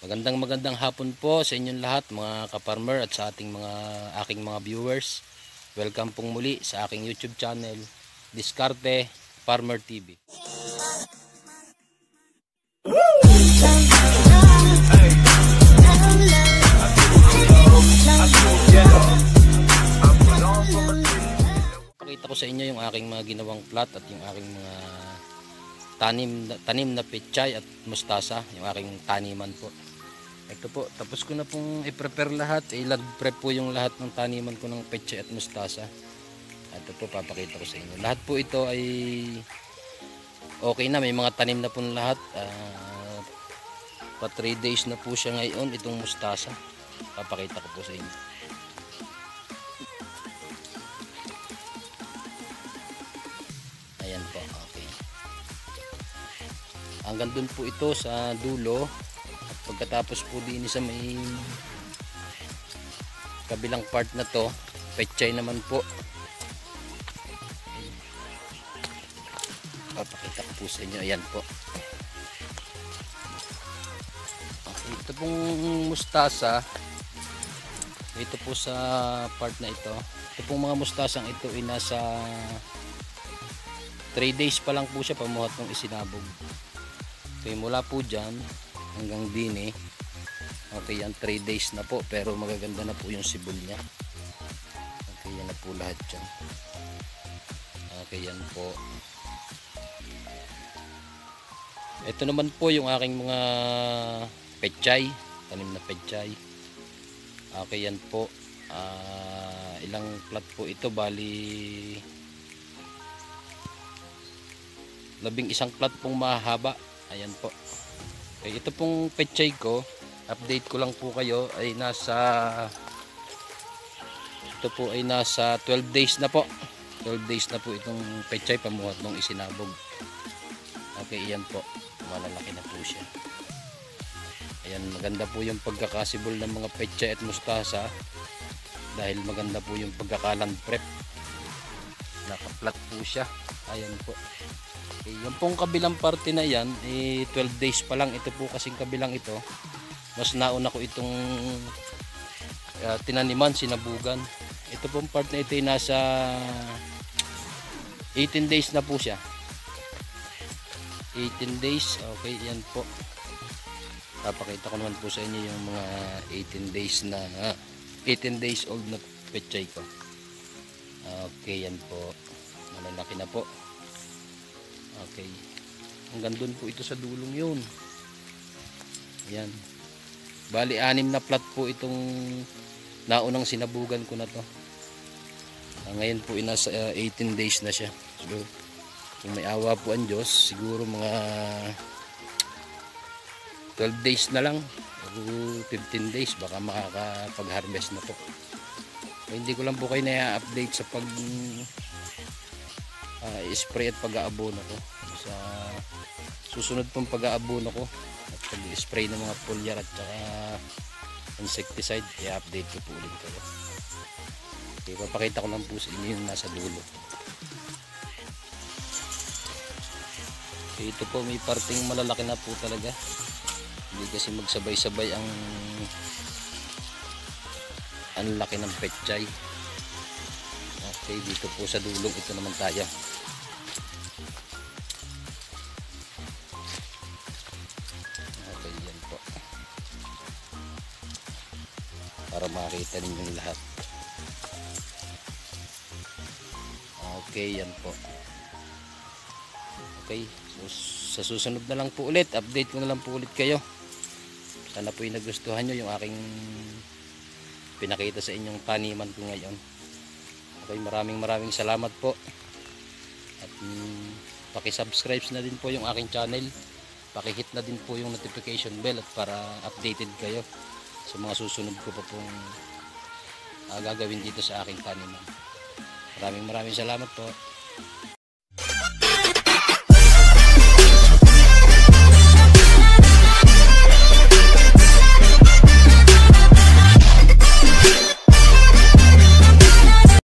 Magandang hapon po sa inyong lahat mga ka-farmer at sa aking mga viewers. Welcome pong muli sa aking YouTube channel, Diskarte Farmer TV. Pakita ko sa inyo yung aking mga ginawang plot at yung aking mga tanim na pechay at mustasa, yung aking taniman po. Ito po, tapos ko na pong i-prepare lahat. I-lag-prep po yung lahat ng taniman ko ng pechay at mustasa. Ito po, papakita ko sa inyo. Lahat po ito ay okay na. May mga tanim na po lahat. Pa 3 days na po siya ngayon, itong mustasa. Papakita ko po sa inyo. Ayan po, okay. Hanggang dun po ito sa dulo. Pagkatapos po din sa may kabilang part na to, pechay naman po. Papakita ko po sa inyo. Ayan po. Okay, ito pong mustasa. Ito po sa part na ito. Ito pong mga mustasang ito ay nasa 3 days pa lang po siya pamuhat ng isinabog. Okay, mula po dyan hanggang din okay, yan 3 days na po, pero magaganda na po yung sibol niya. Okay, yan na po lahat dyan. Okay, yan po. Ito naman po yung aking mga pechay, tanim na pechay. Okay, yan po. Ilang plat po ito, bali 11 plat pong mahaba. Ayan po. Okay, ito pong pechay ko, update ko lang po kayo, ay ito po ay nasa 12 days na po. 12 days na po itong pechay pamuhat ng isinabog. Okay, yan po. Malalaki na po siya. Ayan, maganda po yung pagkakasibol ng mga pechay at mustasa dahil maganda po yung pagkakaland prep. Nakaplat po siya. Ayan po. Okay, yung pong kabilang parte na yan, 12 days pa lang. Ito po kasing kabilang ito. Mas nauna ko itong tinaniman, sinabugan. Ito pong part na ito ay nasa 18 days na po siya. 18 days. Okay, yan po. Papakita ko naman po sa inyo yung mga 18 days old na pechay ko. Okay, yan po. Malalaki na po. Okay. Hanggang doon po ito sa dulong yun. Ayan. Bali 6 na plat po itong naunang sinabugan ko na to. Ngayon po nasa 18 days na siya. So, kung may awa po ang Diyos, siguro mga 12 days na lang o 15 days baka makakapag-harvest na po. So, hindi ko lang po kayo na-update sa pag spray at pag-aabono ko sa susunod pong pag-aabono ko at pag-spray ng mga foliar at saka insecticide, i-update ko po ulit kayo. Okay, papakita ko lang po sa inyo yung nasa dulo. Okay, ito po may parting malalaki na po talaga, hindi kasi magsabay-sabay ang laki ng pechay. Okay, dito po sa dulong ito naman tayo. Okay, yan po. Para makita ninyo lahat. Okay, yan po. Okay, so, sa susunod na lang po ulit, update ko na lang po ulit kayo. Sana po yung nagustuhan nyo yung aking pinakita sa inyong taniman ko ngayon. Okay, maraming salamat po. At paki-subscribe na din po yung aking channel. Paki-hit na din po yung notification bell at para updated kayo sa mga susunod ko pa pong gagawin dito sa aking taniman. Maraming salamat po.